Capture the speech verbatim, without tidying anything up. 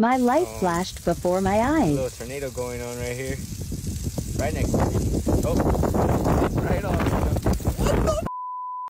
My light Oh. flashed before my A eyes. little tornado going on right here. Right next to me. Oh.